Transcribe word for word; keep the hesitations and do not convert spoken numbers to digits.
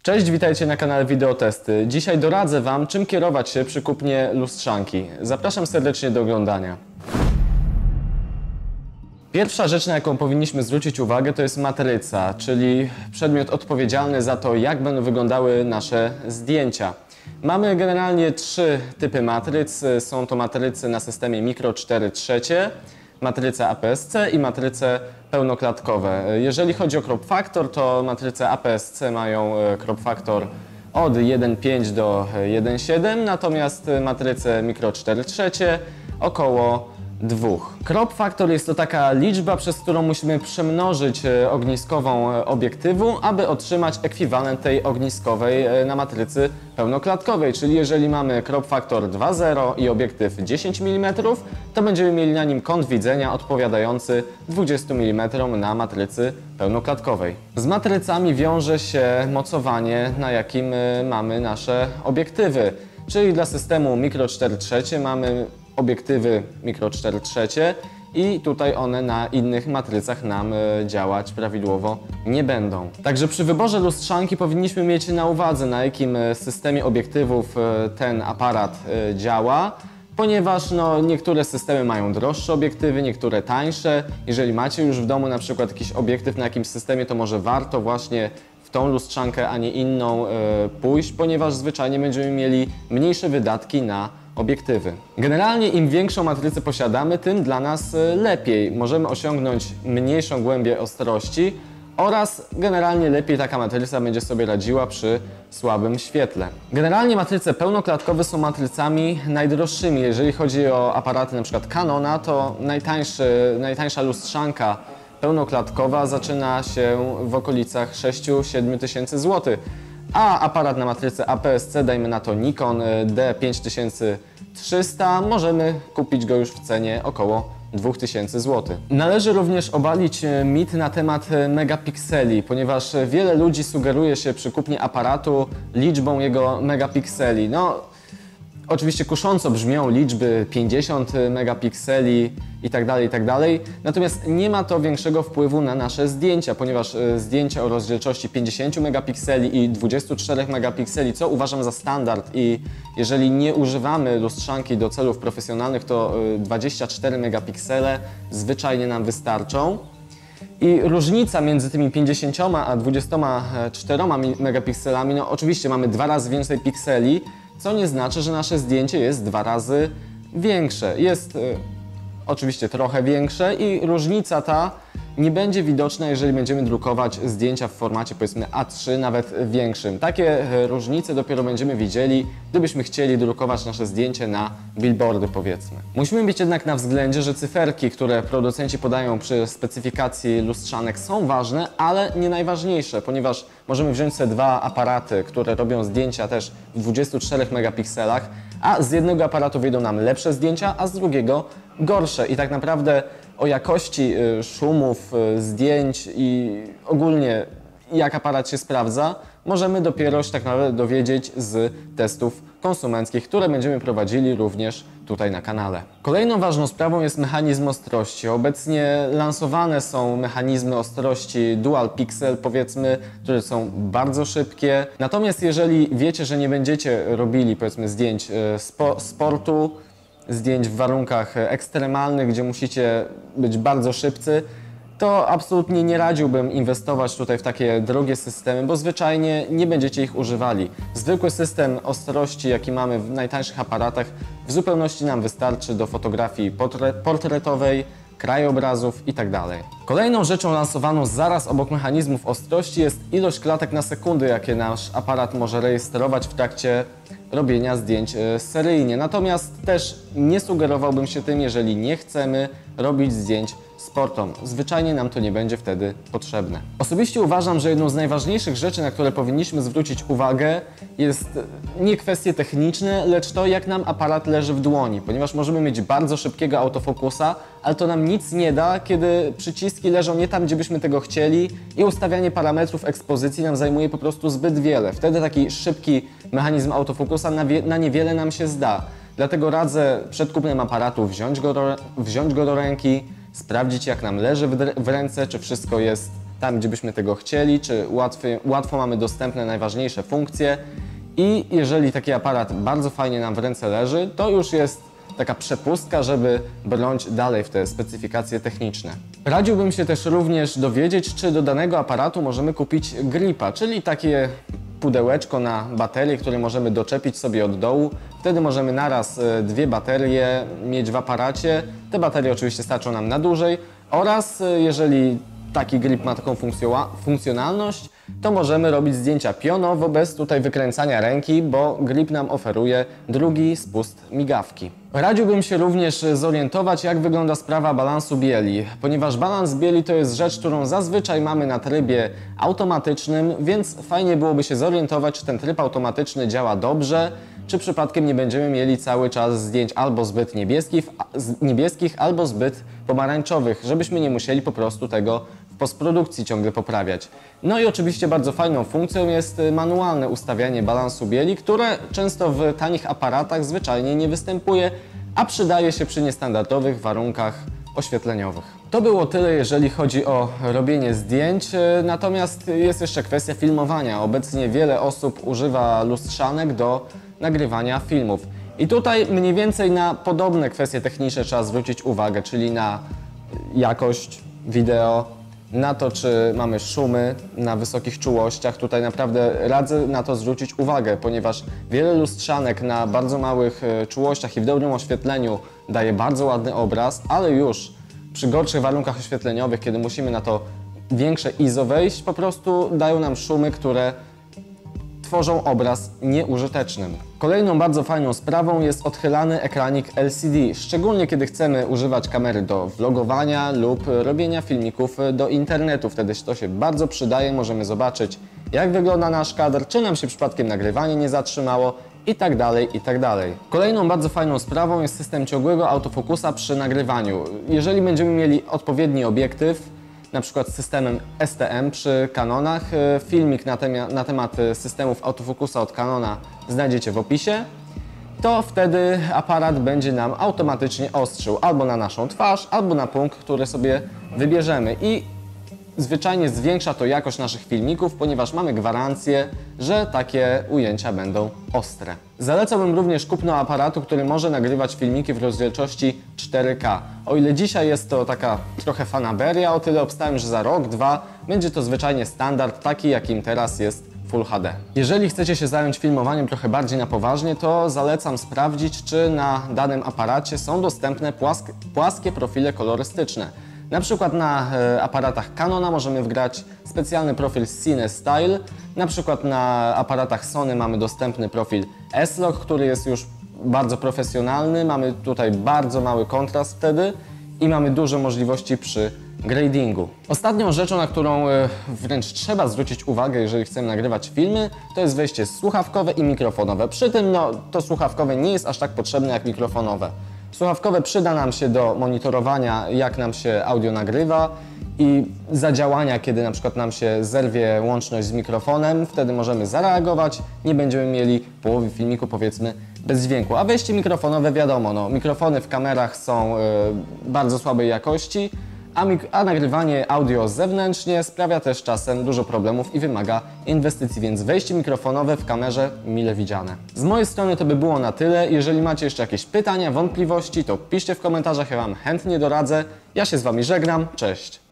Cześć, witajcie na kanale Wideotesty. Dzisiaj doradzę Wam, czym kierować się przy kupnie lustrzanki. Zapraszam serdecznie do oglądania. Pierwsza rzecz, na jaką powinniśmy zwrócić uwagę, to jest matryca, czyli przedmiot odpowiedzialny za to, jak będą wyglądały nasze zdjęcia. Mamy generalnie trzy typy matryc. Są to matrycy na systemie mikro cztery trzecie, matryce A P S C i matryce pełnoklatkowe. Jeżeli chodzi o crop factor, to matryce A P S C mają crop factor od jeden przecinek pięć do jeden przecinek siedem, natomiast matryce mikro cztery trzecie około dwóch. Crop factor jest to taka liczba, przez którą musimy przemnożyć ogniskową obiektywu, aby otrzymać ekwiwalent tej ogniskowej na matrycy pełnoklatkowej. Czyli jeżeli mamy crop factor dwa zero i obiektyw dziesięć milimetrów, to będziemy mieli na nim kąt widzenia odpowiadający dwudziestu milimetrom na matrycy pełnoklatkowej. Z matrycami wiąże się mocowanie, na jakim mamy nasze obiektywy. Czyli dla systemu mikro cztery trzecie mamy obiektywy mikro cztery trzecie i tutaj one na innych matrycach nam działać prawidłowo nie będą. Także przy wyborze lustrzanki powinniśmy mieć na uwadze, na jakim systemie obiektywów ten aparat działa, ponieważ no, niektóre systemy mają droższe obiektywy, niektóre tańsze. Jeżeli macie już w domu na przykład jakiś obiektyw na jakimś systemie, to może warto właśnie w tą lustrzankę, a nie inną pójść, ponieważ zwyczajnie będziemy mieli mniejsze wydatki na obiektywy. Generalnie im większą matrycę posiadamy, tym dla nas lepiej. Możemy osiągnąć mniejszą głębię ostrości oraz generalnie lepiej taka matryca będzie sobie radziła przy słabym świetle. Generalnie matryce pełnoklatkowe są matrycami najdroższymi. Jeżeli chodzi o aparaty np. Canona, to najtańszy, najtańsza lustrzanka pełnoklatkowa zaczyna się w okolicach sześć do siedmiu tysięcy złotych. A aparat na matrycy A P S C, dajmy na to Nikon D pięć tysięcy trzysta, możemy kupić go już w cenie około dwóch tysięcy złotych. Należy również obalić mit na temat megapikseli, ponieważ wiele ludzi sugeruje się przy kupnie aparatu liczbą jego megapikseli. No, oczywiście kusząco brzmią liczby pięćdziesiąt megapikseli itd., itd. Natomiast nie ma to większego wpływu na nasze zdjęcia, ponieważ zdjęcia o rozdzielczości pięćdziesiąt megapikseli i dwudziestu czterech megapikseli, co uważam za standard, i jeżeli nie używamy lustrzanki do celów profesjonalnych, to dwadzieścia cztery megapiksele zwyczajnie nam wystarczą. I różnica między tymi pięćdziesięcioma a dwudziestoma czterema megapikselami, no oczywiście mamy dwa razy więcej pikseli, co nie znaczy, że nasze zdjęcie jest dwa razy większe. Jest y, oczywiście trochę większe i różnica ta nie będzie widoczna, jeżeli będziemy drukować zdjęcia w formacie powiedzmy A trzy, nawet większym. Takie y, różnice dopiero będziemy widzieli, gdybyśmy chcieli drukować nasze zdjęcie na billboardy, powiedzmy. Musimy mieć jednak na względzie, że cyferki, które producenci podają przy specyfikacji lustrzanek, są ważne, ale nie najważniejsze, ponieważ możemy wziąć sobie dwa aparaty, które robią zdjęcia też w dwudziestu czterech megapikselach, a z jednego aparatu wyjdą nam lepsze zdjęcia, a z drugiego gorsze. I tak naprawdę o jakości szumów, zdjęć i ogólnie jak aparat się sprawdza, możemy dopiero się tak naprawdę dowiedzieć z testów konsumenckich, które będziemy prowadzili również tutaj na kanale. Kolejną ważną sprawą jest mechanizm ostrości. Obecnie lansowane są mechanizmy ostrości dual pixel, powiedzmy, które są bardzo szybkie. Natomiast jeżeli wiecie, że nie będziecie robili powiedzmy zdjęć spo, sportu, zdjęć w warunkach ekstremalnych, gdzie musicie być bardzo szybcy, to absolutnie nie radziłbym inwestować tutaj w takie drogie systemy, bo zwyczajnie nie będziecie ich używali. Zwykły system ostrości, jaki mamy w najtańszych aparatach, w zupełności nam wystarczy do fotografii portretowej, krajobrazów itd. Kolejną rzeczą lansowaną zaraz obok mechanizmów ostrości jest ilość klatek na sekundę, jakie nasz aparat może rejestrować w trakcie robienia zdjęć seryjnie. Natomiast też nie sugerowałbym się tym, jeżeli nie chcemy robić zdjęć sportom. Zwyczajnie nam to nie będzie wtedy potrzebne. Osobiście uważam, że jedną z najważniejszych rzeczy, na które powinniśmy zwrócić uwagę, jest nie kwestie techniczne, lecz to, jak nam aparat leży w dłoni, ponieważ możemy mieć bardzo szybkiego autofokusa, ale to nam nic nie da, kiedy przyciski leżą nie tam, gdzie byśmy tego chcieli i ustawianie parametrów ekspozycji nam zajmuje po prostu zbyt wiele. Wtedy taki szybki mechanizm autofokusa na, na niewiele nam się zda. Dlatego radzę przed kupnem aparatu wziąć go do, wziąć go do ręki, sprawdzić, jak nam leży w, w ręce, czy wszystko jest tam, gdzie byśmy tego chcieli, czy łatwy, łatwo mamy dostępne najważniejsze funkcje. I jeżeli taki aparat bardzo fajnie nam w ręce leży, to już jest taka przepustka, żeby brnąć dalej w te specyfikacje techniczne. Radziłbym się też również dowiedzieć, czy do danego aparatu możemy kupić gripa, czyli takie pudełeczko na baterie, które możemy doczepić sobie od dołu. Wtedy możemy naraz dwie baterie mieć w aparacie. Te baterie oczywiście starczą nam na dłużej oraz jeżeli taki grip ma taką funkcjonalność, to możemy robić zdjęcia pionowo, bez tutaj wykręcania ręki, bo grip nam oferuje drugi spust migawki. Radziłbym się również zorientować, jak wygląda sprawa balansu bieli, ponieważ balans bieli to jest rzecz, którą zazwyczaj mamy na trybie automatycznym, więc fajnie byłoby się zorientować, czy ten tryb automatyczny działa dobrze, czy przypadkiem nie będziemy mieli cały czas zdjęć albo zbyt niebieskich, niebieskich albo zbyt pomarańczowych, żebyśmy nie musieli po prostu tego w postprodukcji ciągle poprawiać. No i oczywiście bardzo fajną funkcją jest manualne ustawianie balansu bieli, które często w tanich aparatach zwyczajnie nie występuje, a przydaje się przy niestandardowych warunkach oświetleniowych. To było tyle, jeżeli chodzi o robienie zdjęć, natomiast jest jeszcze kwestia filmowania. Obecnie wiele osób używa lustrzanek do nagrywania filmów. I tutaj mniej więcej na podobne kwestie techniczne trzeba zwrócić uwagę, czyli na jakość wideo, na to, czy mamy szumy na wysokich czułościach. Tutaj naprawdę radzę na to zwrócić uwagę, ponieważ wiele lustrzanek na bardzo małych czułościach i w dobrym oświetleniu daje bardzo ładny obraz, ale już przy gorszych warunkach oświetleniowych, kiedy musimy na to większe I S O wejść, po prostu dają nam szumy, które tworzą obraz nieużytecznym. Kolejną bardzo fajną sprawą jest odchylany ekranik L C D, szczególnie kiedy chcemy używać kamery do vlogowania lub robienia filmików do internetu. Wtedy to się bardzo przydaje, możemy zobaczyć, jak wygląda nasz kadr, czy nam się przypadkiem nagrywanie nie zatrzymało i tak dalej, i tak dalej. Kolejną bardzo fajną sprawą jest system ciągłego autofokusa przy nagrywaniu. Jeżeli będziemy mieli odpowiedni obiektyw, na przykład z systemem S T M przy Canonach, filmik na, temia, na temat systemów autofokusa od Canona znajdziecie w opisie, to wtedy aparat będzie nam automatycznie ostrzył albo na naszą twarz, albo na punkt, który sobie wybierzemy i zwyczajnie zwiększa to jakość naszych filmików, ponieważ mamy gwarancję, że takie ujęcia będą ostre. Zalecałbym również kupno aparatu, który może nagrywać filmiki w rozdzielczości cztery K. O ile dzisiaj jest to taka trochę fanaberia, o tyle obstawiam, że za rok, dwa będzie to zwyczajnie standard, taki jakim teraz jest Full H D. Jeżeli chcecie się zająć filmowaniem trochę bardziej na poważnie, to zalecam sprawdzić, czy na danym aparacie są dostępne płask płaskie profile kolorystyczne. Na przykład na e, aparatach Canona możemy wgrać specjalny profil Cine Style. Na przykład na aparatach Sony mamy dostępny profil S-Log, który jest już bardzo profesjonalny. Mamy tutaj bardzo mały kontrast wtedy i mamy duże możliwości przy gradingu. Ostatnią rzeczą, na którą e, wręcz trzeba zwrócić uwagę, jeżeli chcemy nagrywać filmy, to jest wejście słuchawkowe i mikrofonowe. Przy tym no, to słuchawkowe nie jest aż tak potrzebne jak mikrofonowe. Słuchawkowe przyda nam się do monitorowania, jak nam się audio nagrywa i zadziałania, kiedy na przykład nam się zerwie łączność z mikrofonem, wtedy możemy zareagować, nie będziemy mieli połowy filmiku powiedzmy bez dźwięku. A wejście mikrofonowe wiadomo, no, mikrofony w kamerach są y, bardzo słabej jakości, a, a nagrywanie audio zewnętrznie sprawia też czasem dużo problemów i wymaga inwestycji, więc wejście mikrofonowe w kamerze mile widziane. Z mojej strony to by było na tyle. Jeżeli macie jeszcze jakieś pytania, wątpliwości, to piszcie w komentarzach, ja Wam chętnie doradzę. Ja się z Wami żegnam, cześć!